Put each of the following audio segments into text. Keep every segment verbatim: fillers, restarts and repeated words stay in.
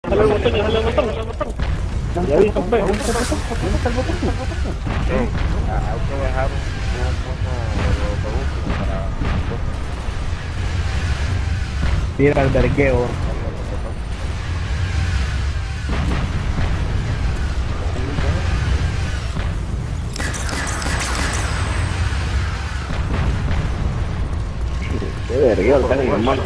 Sale el botón, sale el botón. Ya vi, compadre. ¿Dónde está el botón? ¿Dónde está el botón? Hay que dejar un producto para... Tira el vergueo. Qué vergueo, el cara, hermano.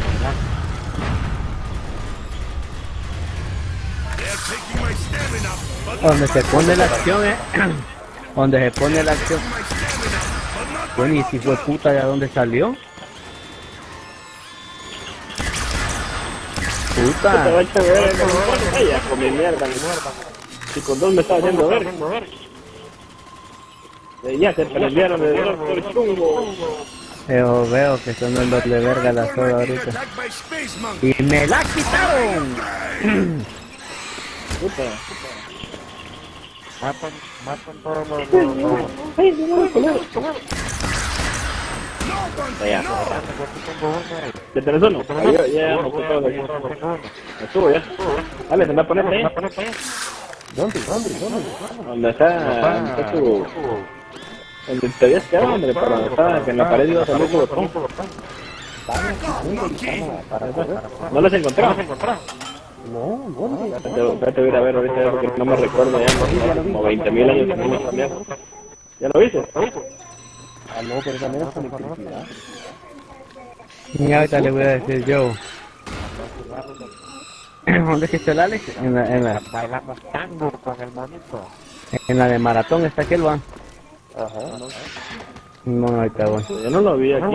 Donde se pone la acción, eh. Donde se pone la acción. Bueno, y si fue puta, ¿de dónde salió? Puta. Te va a echar verga con un vaya, con mi mierda, mi mierda. Si con dos me estaba haciendo verga. Ya se pelearon de doctor Chungo. Yo veo que son el doble verga la soda ahorita. Y me la quitaron. Puta. Matan, matan todos los... los... Ay, no me colero. Ya. ¿Ya tenés uno? Ya, ya, me subo todos aquí. Me subo ya. Dale, se me va a poner ahí. ¿Dónde? ¿Dónde? ¿Dónde? ¿Dónde está? ¿Dónde está tu...? ¿Dónde te habías quedado, hombre? Para donde estaba, que en la pared iba a salir tu botón. ¿No los encontramos? No, ¿dónde? Espérate, voy a ir a ver ahorita porque no me recuerdo ya, ¿no? Como veinte mil años que no me cambiaron. ¿Ya lo viste? Ah, no, pero también es conectividad. Y ahorita le voy a decir yo. ¿Dónde es que está el Alex? En la, en la, Bailando tango con el monito. en la de maratón está aquel, va. Ajá. No, ahorita voy. Yo no lo vi aquí.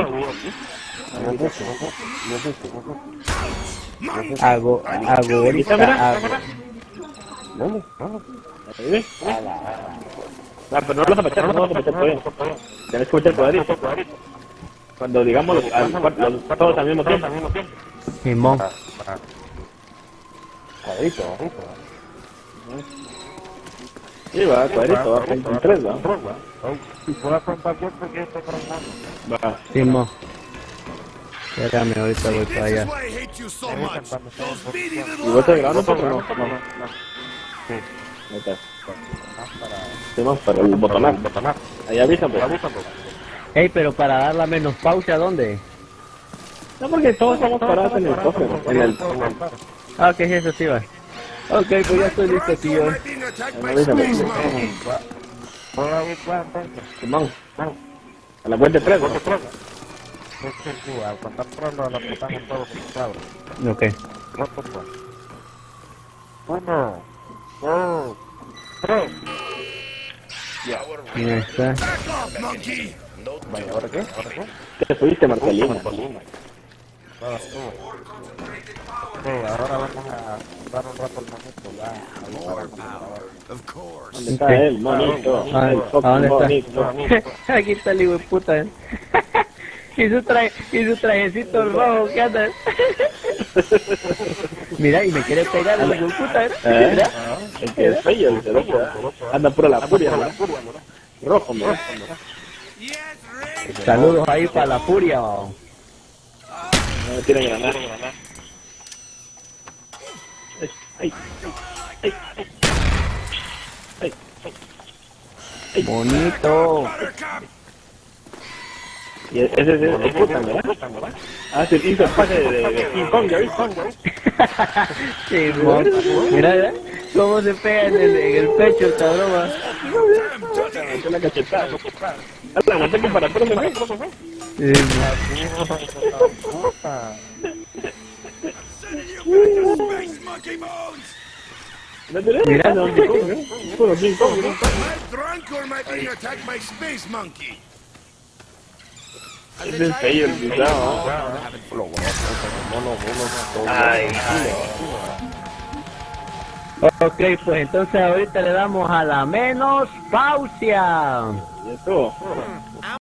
Hago, hago ahorita, hago. ¿Dónde? ¿Ahí ves? Ah, pero no los apachar, no los apachar todavía. Tenés que meter cuadrito. Cuando digamos los, al, los, todos al mismo tiempo. Simón. Cuadrito. Sí, va, cuadrito, va, en tres, va. Si fuera con papel, porque esto es para Va. Simón. Espérame, ahorita voy para allá. ¿Y vos te grabando porque no? No. Sí. Ahí está. Hacemos para el botonazo. Ahí avisan, pues. Ey, pero para dar la menos pausa, ¿dónde? No, porque todos estamos parados en el cofre, en el... Ah, ¿qué es eso, tío? Ok, pues ya estoy listo, tío. Avísame. Simón. A la cuenta de tres, ¿no? Cuando pronto la putan en todos los cabros. Ok. Uno, dos, tres. Ahí está. Vaya, ¿ahora qué? ¿Ahora qué? Te fuiste, Marcelino. Ahora estuvo. Sí, ahora vamos a dar un rato al monito. Ya, ¿Dónde está él, monito? Ah, El ¿a fucking dónde está? monito. Aquí está el hijo de puta, ¿eh? Y su, traje, y su trajecito rojo que anda. Mira, y me quiere pegar el hijo de puta, ¿eh? ¿Eh? Mira. Es que es feo el cerote, ¿verdad? Anda pura la furia, ¿verdad? Rojo, mira. Saludos ahí para la furia, ¿no? No me tienen ganar. Ay, ay, ay, ay, ay. Bonito. Y ese es el puta, ¿verdad? Ah, se hizo el pase de, de King Kong, ¿ya viste? Sí, mon. Mira, mira, cómo se pega en el, en el pecho el cabrón, ¿va? Es una cachetada. Hala, no tengo para atrás, ¿no? Sí, ¿No tenés? mira, no, King Kong, ¿eh? Puro King Kong, ¿no? Es el feo el pisado, Ay, ok, pues entonces ahorita le damos a la menos pausia. y esto.